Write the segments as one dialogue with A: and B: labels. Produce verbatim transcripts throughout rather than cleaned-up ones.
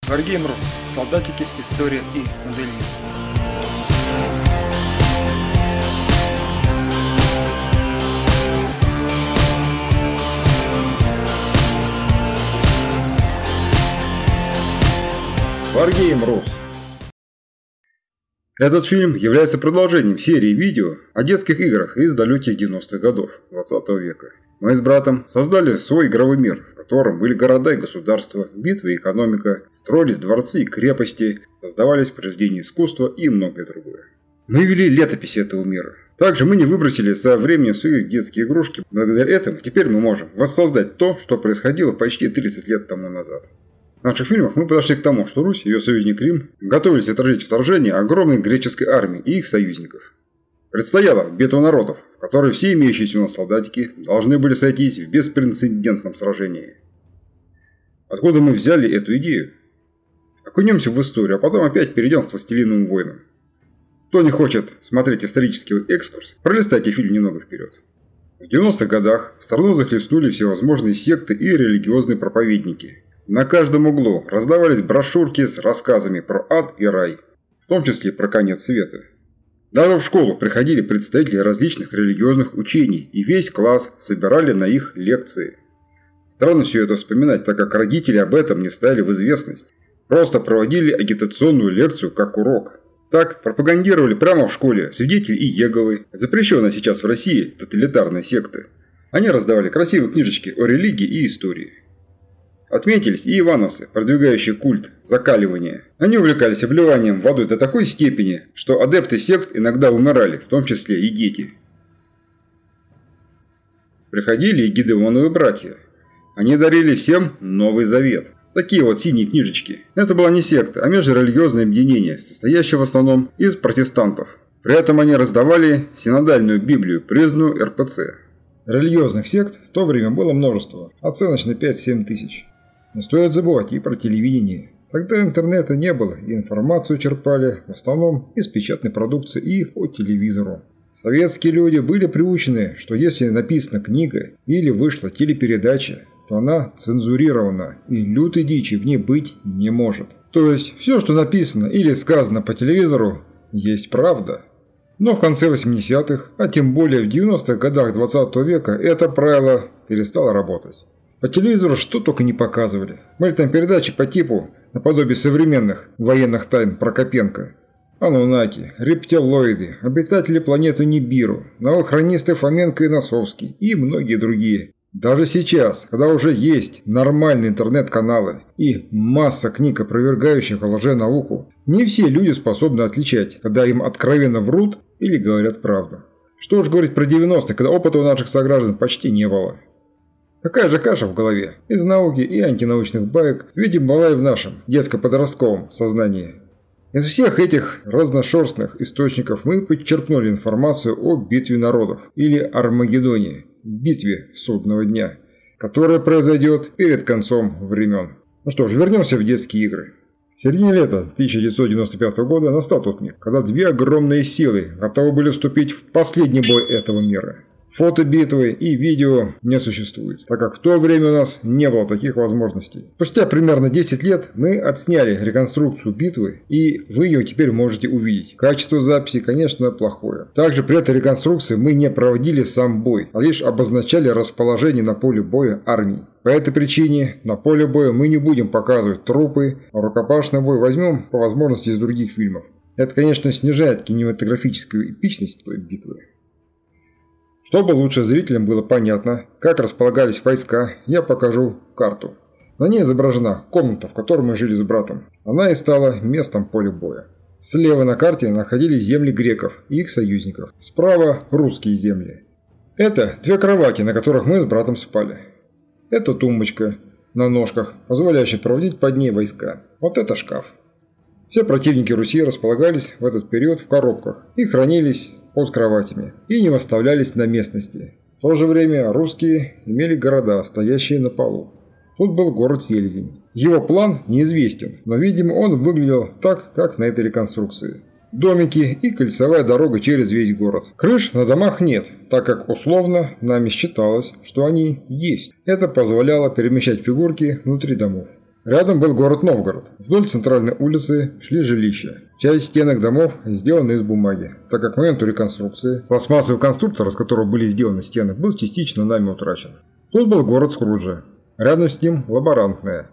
A: Wargame Rules. Солдатики, история и моделизм.
B: Wargame Rules. Этот фильм является продолжением серии видео о детских играх из далеких девяностых годов двадцатого века. Мы с братом создали свой игровой мир, в котором были города и государства, битвы и экономика, строились дворцы и крепости, создавались произведения искусства и многое другое. Мы вели летопись этого мира. Также мы не выбросили со временем свои детские игрушки. Благодаря этому теперь мы можем воссоздать то, что происходило почти тридцать лет тому назад. В наших фильмах мы подошли к тому, что Русь и ее союзник Рим готовились отражать вторжение огромной греческой армии и их союзников. Предстояла битва народов, в которой все имеющиеся у нас солдатики должны были сойтись в беспрецедентном сражении. Откуда мы взяли эту идею? Окунемся в историю, а потом опять перейдем к «Властелиновым войнам». Кто не хочет смотреть исторический экскурс, пролистайте фильм немного вперед. В девяностых годах в страну захлестнули всевозможные секты и религиозные проповедники. На каждом углу раздавались брошюрки с рассказами про ад и рай, в том числе про конец света. Даже в школу приходили представители различных религиозных учений, и весь класс собирали на их лекции. Странно все это вспоминать, так как родители об этом не ставили в известность. Просто проводили агитационную лекцию как урок. Так пропагандировали прямо в школе свидетели Иеговы, запрещенная сейчас в России тоталитарная секта. Они раздавали красивые книжечки о религии и истории. Отметились и ивановцы, продвигающие культ закаливания. Они увлекались обливанием водой до такой степени, что адепты сект иногда умирали, в том числе и дети. Приходили и Гидеоновы братья. Они дарили всем Новый Завет. Такие вот синие книжечки. Это была не секта, а межрелигиозное объединение, состоящее в основном из протестантов. При этом они раздавали синодальную Библию, признанную эр пэ цэ. Религиозных сект в то время было множество, оценочно пять-семь тысяч. Не стоит забывать и про телевидение. Тогда интернета не было, и информацию черпали в основном из печатной продукции и по телевизору. Советские люди были приучены, что если написана книга или вышла телепередача, то она цензурирована, и лютой дичи в ней быть не может. То есть, все, что написано или сказано по телевизору, есть правда. Но в конце восьмидесятых, а тем более в девяностых годах двадцатого века, это правило перестало работать. По телевизору что только не показывали. Были там передачи по типу, наподобие современных военных тайн Прокопенко. Ануннаки, рептилоиды, обитатели планеты Нибиру, новохронисты Фоменко и Носовский и многие другие. Даже сейчас, когда уже есть нормальные интернет-каналы и масса книг, опровергающих лженауку, не все люди способны отличать, когда им откровенно врут или говорят правду. Что уж говорить про девяностые, когда опыта у наших сограждан почти не было. Такая же каша в голове. Из науки и антинаучных баек, видимо, была и в нашем детско-подростковом сознании. Из всех этих разношерстных источников мы подчерпнули информацию о битве народов или Армагеддоне, битве судного дня, которая произойдет перед концом времен. Ну что ж, вернемся в детские игры. В середине лета тысяча девятьсот девяносто пятого года настал тот миг, когда две огромные силы готовы были вступить в последний бой этого мира. Фото битвы и видео не существует, так как в то время у нас не было таких возможностей. Спустя примерно десять лет мы отсняли реконструкцию битвы, и вы ее теперь можете увидеть. Качество записи, конечно, плохое. Также при этой реконструкции мы не проводили сам бой, а лишь обозначали расположение на поле боя армий. По этой причине на поле боя мы не будем показывать трупы, а рукопашный бой возьмем по возможности из других фильмов. Это, конечно, снижает кинематографическую эпичность той битвы. Чтобы лучше зрителям было понятно, как располагались войска, я покажу карту. На ней изображена комната, в которой мы жили с братом. Она и стала местом поля боя. Слева на карте находились земли греков и их союзников. Справа русские земли. Это две кровати, на которых мы с братом спали. Это тумбочка на ножках, позволяющая проводить под ней войска. Вот это шкаф. Все противники Руси располагались в этот период в коробках и хранились под кроватями и не выставлялись на местности. В то же время русские имели города, стоящие на полу. Тут был город Селезень. Его план неизвестен, но, видимо, он выглядел так, как на этой реконструкции. Домики и кольцевая дорога через весь город. Крыш на домах нет, так как условно нами считалось, что они есть. Это позволяло перемещать фигурки внутри домов. Рядом был город Новгород. Вдоль центральной улицы шли жилища. Часть стенок домов сделана из бумаги, так как к моменту реконструкции пластмассовый конструктор, из которого были сделаны стены, был частично нами утрачен. Тут был город Скруджа. Рядом с ним лаборантная.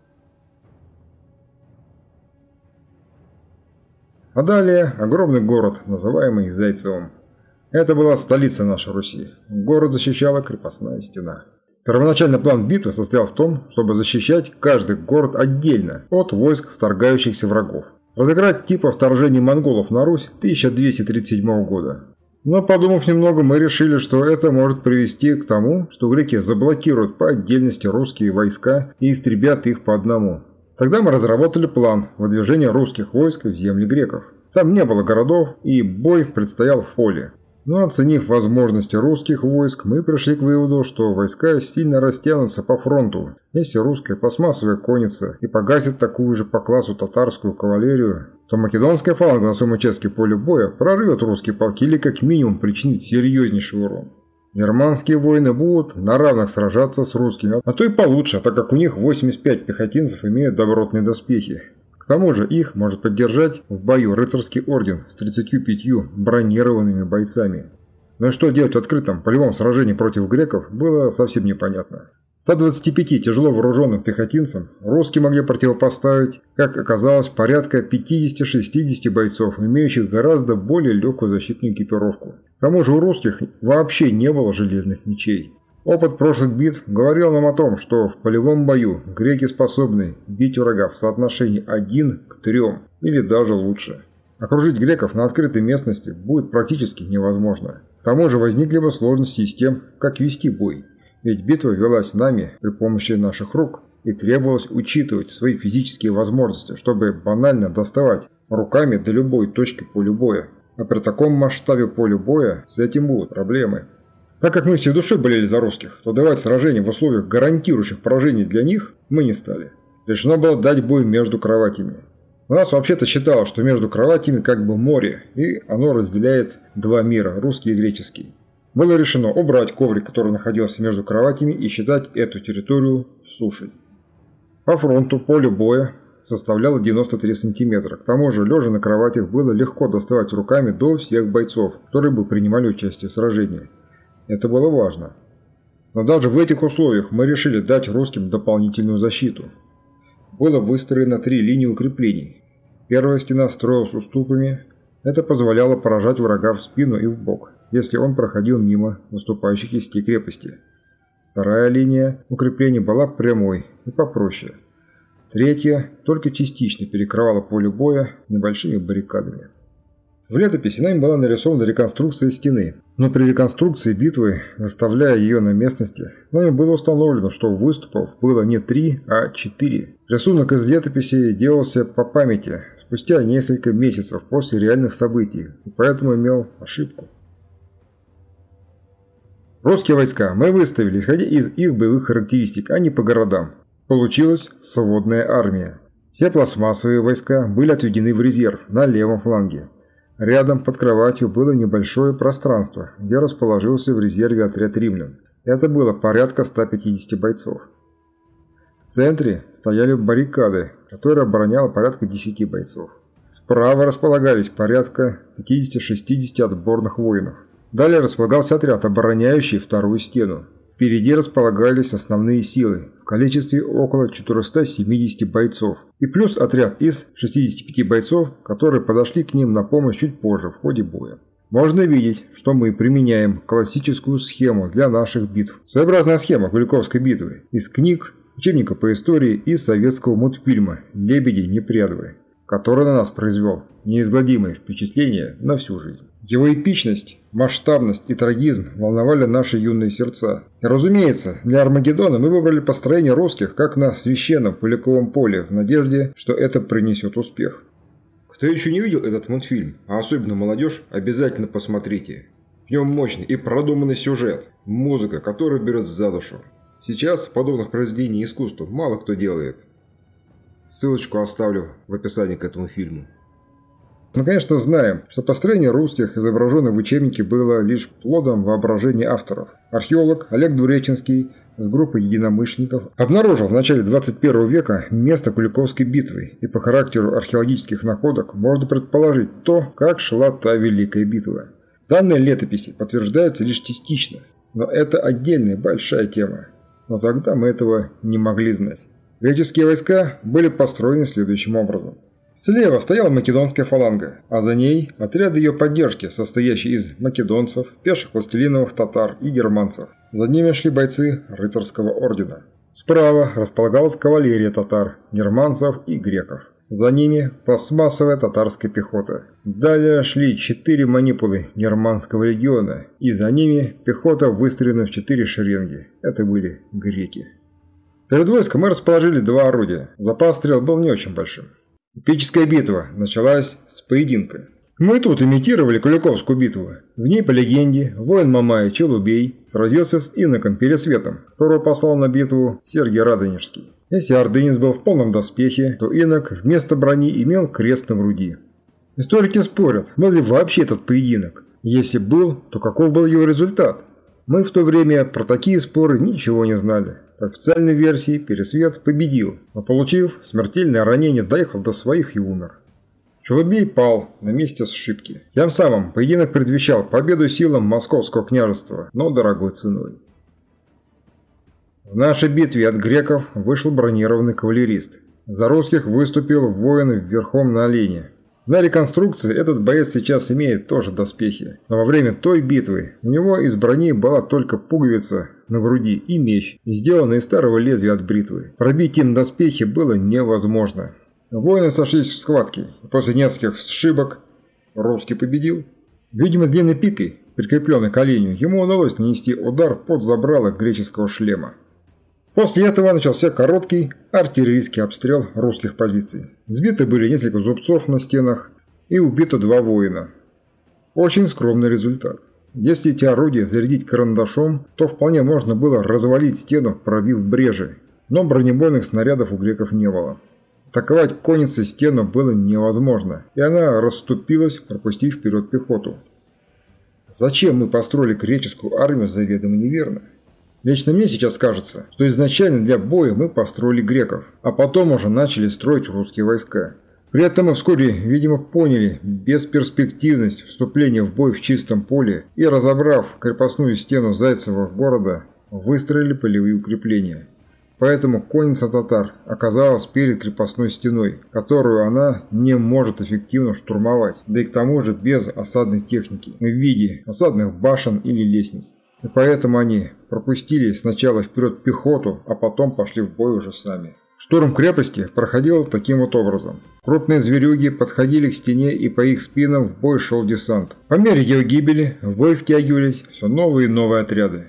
B: А далее огромный город, называемый Зайцевым. Это была столица нашей Руси. Город защищала крепостная стена. Первоначальный план битвы состоял в том, чтобы защищать каждый город отдельно от войск вторгающихся врагов. Разыграть типа вторжения монголов на Русь тысяча двести тридцать седьмого года. Но подумав немного, мы решили, что это может привести к тому, что греки заблокируют по отдельности русские войска и истребят их по одному. Тогда мы разработали план выдвижения русских войск в земли греков. Там не было городов, и бой предстоял в поле. Но оценив возможности русских войск, мы пришли к выводу, что войска сильно растянутся по фронту, если русская пластмассовая конница и погасит такую же по классу татарскую кавалерию, то македонская фаланга на своем участке поля боя прорвет русские полки или как минимум причинит серьезнейший урон. Германские воины будут на равных сражаться с русскими, а то и получше, так как у них восемьдесят пять пехотинцев имеют добротные доспехи. К тому же их может поддержать в бою рыцарский орден с тридцатью пятью бронированными бойцами. Но и что делать в открытом полевом сражении против греков, было совсем непонятно. ста двадцати пяти тяжело вооруженным пехотинцам русские могли противопоставить, как оказалось, порядка пятидесяти-шестидесяти бойцов, имеющих гораздо более легкую защитную экипировку. К тому же у русских вообще не было железных мечей. Опыт прошлых битв говорил нам о том, что в полевом бою греки способны бить врага в соотношении один к трем или даже лучше. Окружить греков на открытой местности будет практически невозможно. К тому же возникли бы сложности с тем, как вести бой. Ведь битва велась нами при помощи наших рук и требовалось учитывать свои физические возможности, чтобы банально доставать руками до любой точки поля боя. А при таком масштабе поля боя с этим будут проблемы. Так как мы всей душой болели за русских, то давать сражение в условиях гарантирующих поражений для них мы не стали. Решено было дать бой между кроватями. У нас вообще-то считалось, что между кроватями как бы море, и оно разделяет два мира, русский и греческий. Было решено убрать коврик, который находился между кроватями, и считать эту территорию сушей. По фронту поле боя составляло девяносто три сантиметра. К тому же, лежа на кроватях, было легко доставать руками до всех бойцов, которые бы принимали участие в сражении. Это было важно. Но даже в этих условиях мы решили дать русским дополнительную защиту. Было выстроено три линии укреплений. Первая стена строилась уступами. Это позволяло поражать врага в спину и в бок, если он проходил мимо выступающих частей крепости. Вторая линия укреплений была прямой и попроще. Третья только частично перекрывала поле боя небольшими баррикадами. В летописи нами была нарисована реконструкция стены, но при реконструкции битвы, выставляя ее на местности, нами было установлено, что выступов было не три, а четыре. Рисунок из летописи делался по памяти, спустя несколько месяцев после реальных событий, и поэтому имел ошибку. Русские войска мы выставили, исходя из их боевых характеристик, а не по городам. Получилась сводная армия. Все пластмассовые войска были отведены в резерв на левом фланге. Рядом под кроватью было небольшое пространство, где расположился в резерве отряд римлян. Это было порядка ста пятидесяти бойцов. В центре стояли баррикады, которые обороняло порядка десяти бойцов. Справа располагались порядка пятидесяти-шестидесяти отборных воинов. Далее располагался отряд, обороняющий вторую стену. Впереди располагались основные силы в количестве около четырёхсот семидесяти бойцов и плюс отряд из шестидесяти пяти бойцов, которые подошли к ним на помощь чуть позже в ходе боя. Можно видеть, что мы применяем классическую схему для наших битв. Своеобразная схема Куликовской битвы из книг, учебника по истории и советского мультфильма «Лебеди-непрядвы», который на нас произвел неизгладимое впечатление на всю жизнь. Его эпичность, масштабность и трагизм волновали наши юные сердца. И, разумеется, для Армагеддона мы выбрали построение русских как на священном Куликовом поле, в надежде, что это принесет успех. Кто еще не видел этот мультфильм, а особенно молодежь, обязательно посмотрите. В нем мощный и продуманный сюжет, музыка, которая берет за душу. Сейчас подобных произведений искусства мало кто делает. Ссылочку оставлю в описании к этому фильму. Мы, конечно, знаем, что построение русских, изображенных в учебнике, было лишь плодом воображения авторов. Археолог Олег Двуреченский с группой единомышленников обнаружил в начале двадцать первого века место Куликовской битвы, и по характеру археологических находок можно предположить то, как шла та Великая битва. Данные летописи подтверждаются лишь частично, но это отдельная большая тема. Но тогда мы этого не могли знать. Греческие войска были построены следующим образом. Слева стояла македонская фаланга, а за ней отряды ее поддержки, состоящие из македонцев, пеших властелиновых татар и германцев. За ними шли бойцы рыцарского ордена. Справа располагалась кавалерия татар, германцев и греков. За ними пластмассовая татарская пехота. Далее шли четыре манипулы германского легиона, и за ними пехота выстроена в четыре шеренги. Это были греки. Перед войском мы расположили два орудия. Запас стрел был не очень большим. Эпическая битва началась с поединка. Мы тут имитировали Куликовскую битву. В ней, по легенде, воин Мамай Челубей сразился с иноком Пересветом, которого послал на битву Сергий Радонежский. Если ордынец был в полном доспехе, то инок вместо брони имел крест на груди. Историки спорят, был ли вообще этот поединок. Если был, то каков был его результат? Мы в то время про такие споры ничего не знали. По официальной версии Пересвет победил, но, получив смертельное ранение, доехал до своих и умер. Челубей пал на месте сшибки. Тем самым поединок предвещал победу силам Московского княжества, но дорогой ценой. В нашей битве от греков вышел бронированный кавалерист. За русских выступил воин верхом на олене. На реконструкции этот боец сейчас имеет тоже доспехи, но во время той битвы у него из брони была только пуговица на груди и меч, сделанный из старого лезвия от бритвы. Пробить им доспехи было невозможно. Воины сошлись в схватке, и после нескольких сшибок русский победил. Видимо, длинной пикой, прикрепленной к оленю, ему удалось нанести удар под забрало греческого шлема. После этого начался короткий артиллерийский обстрел русских позиций. Сбиты были несколько зубцов на стенах и убито два воина. Очень скромный результат. Если эти орудия зарядить карандашом, то вполне можно было развалить стену, пробив брежи, но бронебойных снарядов у греков не было. Атаковать конницей стену было невозможно, и она расступилась, пропустив вперед пехоту. Зачем мы построили греческую армию, заведомо неверно. Лично мне сейчас кажется, что изначально для боя мы построили греков, а потом уже начали строить русские войска. При этом мы вскоре, видимо, поняли бесперспективность вступления в бой в чистом поле и, разобрав крепостную стену Зайцевого города, выстроили полевые укрепления. Поэтому конница татар оказалась перед крепостной стеной, которую она не может эффективно штурмовать, да и к тому же без осадной техники в виде осадных башен или лестниц. И поэтому они пропустили сначала вперед пехоту, а потом пошли в бой уже сами. Штурм крепости проходил таким вот образом. Крупные зверюги подходили к стене, и по их спинам в бой шел десант. По мере ее гибели в бой втягивались все новые и новые отряды.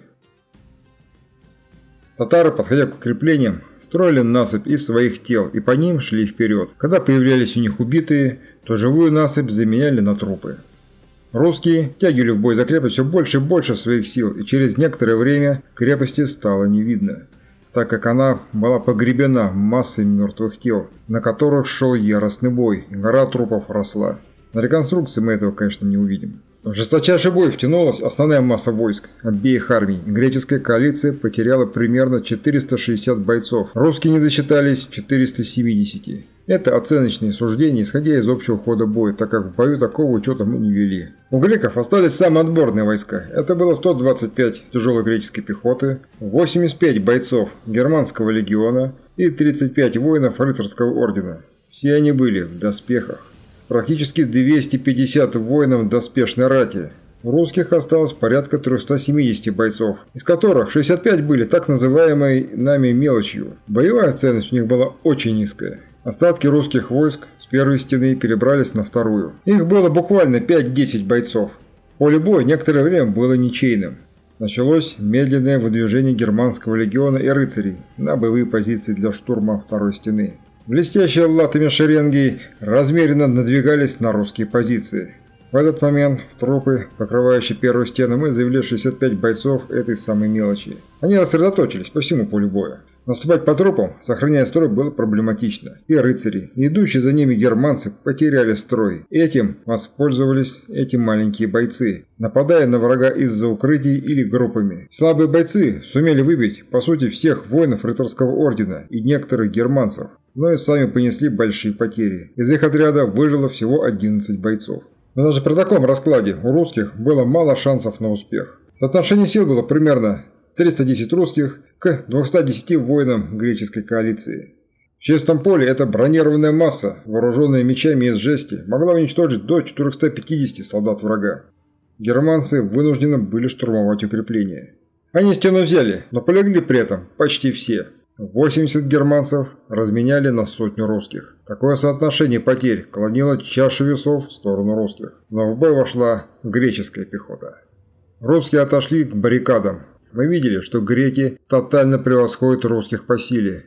B: Татары, подходя к укреплениям, строили насыпь из своих тел и по ним шли вперед. Когда появлялись у них убитые, то живую насыпь заменяли на трупы. Русские тягивали в бой за крепость все больше и больше своих сил, и через некоторое время крепости стало не видно, так как она была погребена массой мертвых тел, на которых шел яростный бой, и гора трупов росла. На реконструкции мы этого, конечно, не увидим. В жесточайший бой втянулась основная масса войск обеих армий. Греческая коалиция потеряла примерно четыреста шестьдесят бойцов. Русские не досчитались четырёхсот семидесяти. Это оценочные суждения, исходя из общего хода боя, так как в бою такого учета мы не вели. У греков остались самые отборные войска. Это было сто двадцать пять тяжелой греческой пехоты, восемьдесят пять бойцов германского легиона и тридцать пять воинов рыцарского ордена. Все они были в доспехах. Практически двести пятьдесят воинов доспешной рати. У русских осталось порядка трёхсот семидесяти бойцов, из которых шестьдесят пять были так называемой нами мелочью. Боевая ценность у них была очень низкая. Остатки русских войск с первой стены перебрались на вторую. Их было буквально пять-десять бойцов. Поле боя некоторое время было ничейным. Началось медленное выдвижение германского легиона и рыцарей на боевые позиции для штурма второй стены. Блестящие латами шеренги размеренно надвигались на русские позиции. В этот момент в трупы, покрывающие первую стену, мы завели шестьдесят пять бойцов этой самой мелочи. Они рассредоточились по всему полю боя. Наступать по трупам, сохраняя строй, было проблематично. И рыцари, и идущие за ними германцы потеряли строй. Этим воспользовались эти маленькие бойцы, нападая на врага из-за укрытий или группами. Слабые бойцы сумели выбить, по сути, всех воинов рыцарского ордена и некоторых германцев, но и сами понесли большие потери. Из их отряда выжило всего одиннадцать бойцов. Но даже при таком раскладе у русских было мало шансов на успех. Соотношение сил было примерно триста десять русских к двумстам десяти воинам греческой коалиции. В чистом поле эта бронированная масса, вооруженная мечами из жести, могла уничтожить до четырёхсот пятидесяти солдат врага. Германцы вынуждены были штурмовать укрепления. Они стену взяли, но полегли при этом почти все. восемьдесят германцев разменяли на сотню русских. Такое соотношение потерь клонило чашу весов в сторону русских. Но в бой вошла греческая пехота. Русские отошли к баррикадам. Мы видели, что греки тотально превосходят русских по силе.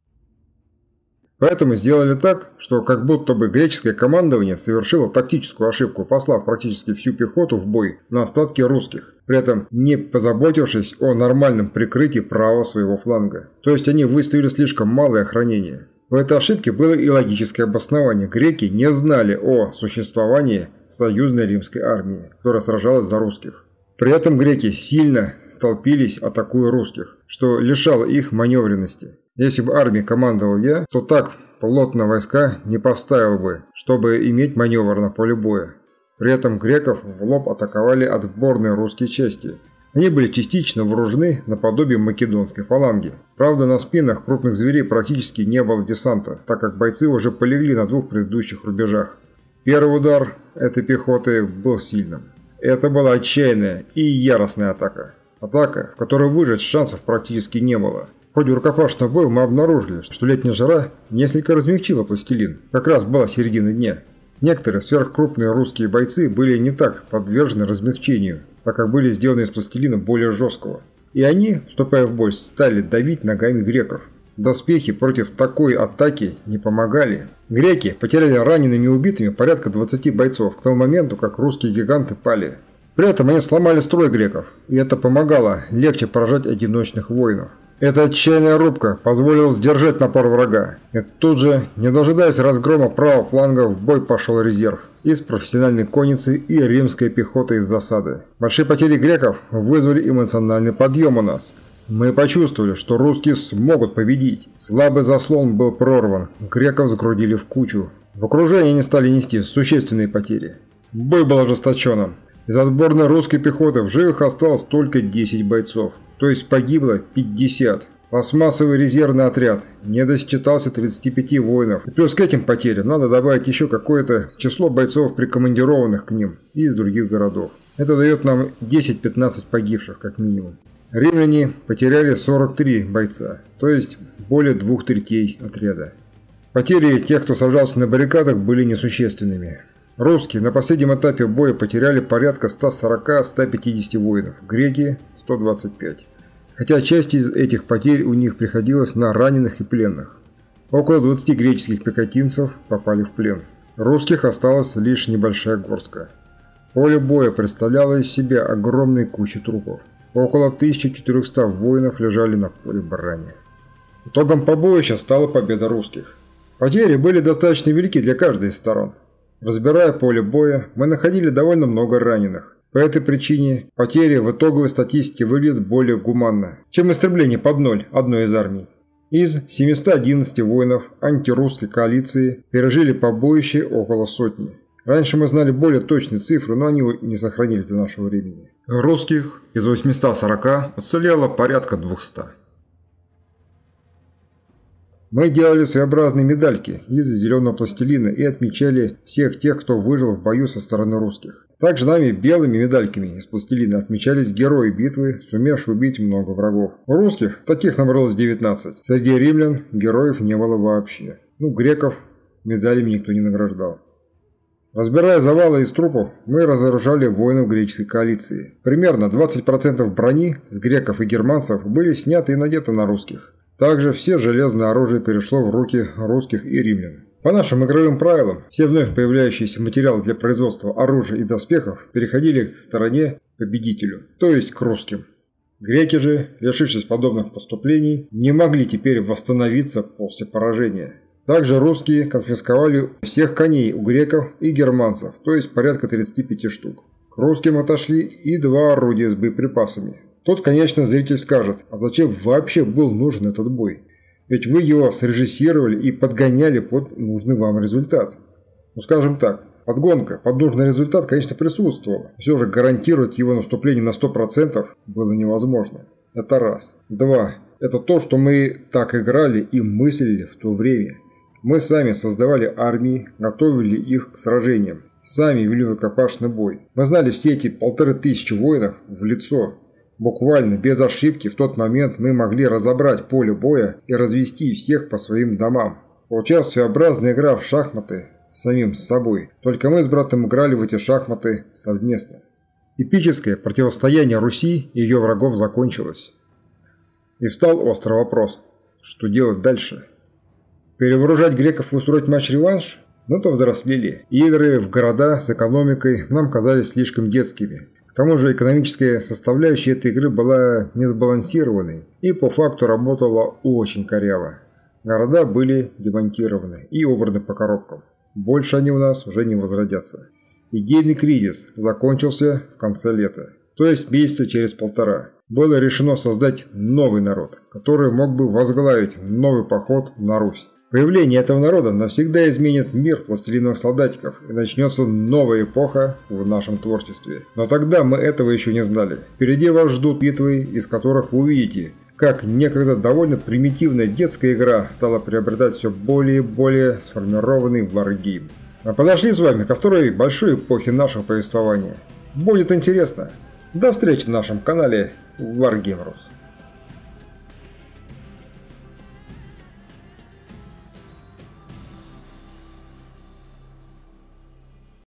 B: Поэтому сделали так, что как будто бы греческое командование совершило тактическую ошибку, послав практически всю пехоту в бой на остатки русских, при этом не позаботившись о нормальном прикрытии правого своего фланга. То есть они выставили слишком малое охранение. В этой ошибке было и логическое обоснование. Греки не знали о существовании союзной римской армии, которая сражалась за русских. При этом греки сильно столпились, атакуя русских, что лишало их маневренности. Если бы армией командовал я, то так плотно войска не поставил бы, чтобы иметь маневр на поле боя. При этом греков в лоб атаковали отборные русские части. Они были частично вооружены наподобие македонской фаланги. Правда, на спинах крупных зверей практически не было десанта, так как бойцы уже полегли на двух предыдущих рубежах. Первый удар этой пехоты был сильным. Это была отчаянная и яростная атака. Атака, в которой выжить шансов практически не было. В ходе рукопашного боя мы обнаружили, что летняя жара несколько размягчила пластилин. Как раз была середина дня. Некоторые сверхкрупные русские бойцы были не так подвержены размягчению, так как были сделаны из пластилина более жесткого. И они, вступая в бой, стали давить ногами греков. Доспехи против такой атаки не помогали. Греки потеряли ранеными и убитыми порядка двадцати бойцов к тому моменту, как русские гиганты пали. При этом они сломали строй греков, и это помогало легче поражать одиночных воинов. Эта отчаянная рубка позволила сдержать напор врага. И тут же, не дожидаясь разгрома правого фланга, в бой пошел резерв из профессиональной конницы и римской пехоты из засады. Большие потери греков вызвали эмоциональный подъем у нас. Мы почувствовали, что русские смогут победить. Слабый заслон был прорван, греков загрузили в кучу. В окружении они стали нести существенные потери. Бой был ожесточенным. Из отборной русской пехоты в живых осталось только десять бойцов, то есть погибло пятьдесят. Пластмассовый резервный отряд не досчитался тридцати пяти воинов. И плюс к этим потерям надо добавить еще какое-то число бойцов, прикомандированных к ним из других городов. Это дает нам десять-пятнадцать погибших как минимум. Римляне потеряли сорок три бойца, то есть более двух третей отряда. Потери тех, кто сражался на баррикадах, были несущественными. Русские на последнем этапе боя потеряли порядка ста сорока — ста пятидесяти воинов, греки – сто двадцать пять. Хотя часть из этих потерь у них приходилась на раненых и пленных. Около двадцати греческих пехотинцев попали в плен. Русских осталась лишь небольшая горстка. Поле боя представляло из себя огромные кучи трупов. Около тысячи четырёхсот воинов лежали на поле брани. Итогом побоища стала победа русских. Потери были достаточно велики для каждой из сторон. Разбирая поле боя, мы находили довольно много раненых. По этой причине потери в итоговой статистике выглядят более гуманно, чем истребление под ноль одной из армий. Из семисот одиннадцати воинов антирусской коалиции пережили побоище около сотни. Раньше мы знали более точные цифры, но они не сохранились до нашего времени. Русских из восьмисот сорока уцелело порядка двухсот. Мы делали своеобразные медальки из зеленого пластилина и отмечали всех тех, кто выжил в бою со стороны русских. Также нами белыми медальками из пластилина отмечались герои битвы, сумевшие убить много врагов. У русских таких набралось девятнадцать. Среди римлян героев не было вообще. Ну, греков медалями никто не награждал. Разбирая завалы из трупов, мы разоружали воинов греческой коалиции. Примерно двадцать процентов брони с греков и германцев были сняты и надеты на русских. Также все железное оружие перешло в руки русских и римлян. По нашим игровым правилам, все вновь появляющиеся материалы для производства оружия и доспехов переходили к стороне победителю, то есть к русским. Греки же, лишившись подобных поступлений, не могли теперь восстановиться после поражения. Также русские конфисковали всех коней у греков и германцев, то есть порядка тридцати пяти штук. К русским отошли и два орудия с боеприпасами. Тут, конечно, зритель скажет, а зачем вообще был нужен этот бой? Ведь вы его срежиссировали и подгоняли под нужный вам результат. Ну, скажем так, подгонка под нужный результат, конечно, присутствовала. Все же гарантировать его наступление на сто процентов было невозможно. Это раз. Два. Это то, что мы так играли и мыслили в то время. Мы сами создавали армии, готовили их к сражениям. Сами вели рукопашный бой. Мы знали все эти полторы тысячи воинов в лицо. Буквально без ошибки в тот момент мы могли разобрать поле боя и развести всех по своим домам. Получалась своеобразная игра в шахматы с самим собой. Только мы с братом играли в эти шахматы совместно. Эпическое противостояние Руси и ее врагов закончилось. И встал острый вопрос, что делать дальше? Перевооружать греков и устроить матч-реванш? Мы повзрослели. Игры в города с экономикой нам казались слишком детскими. К тому же экономическая составляющая этой игры была несбалансированной и по факту работала очень коряво. Города были демонтированы и убраны по коробкам. Больше они у нас уже не возродятся. Идейный кризис закончился в конце лета, то есть месяца через полтора. Было решено создать новый народ, который мог бы возглавить новый поход на Русь. Появление этого народа навсегда изменит мир пластилиновых солдатиков и начнется новая эпоха в нашем творчестве. Но тогда мы этого еще не знали. Впереди вас ждут битвы, из которых вы увидите, как некогда довольно примитивная детская игра стала приобретать все более и более сформированный варгейм. Мы подошли с вами ко второй большой эпохе нашего повествования. Будет интересно. До встречи на нашем канале Wargamerus.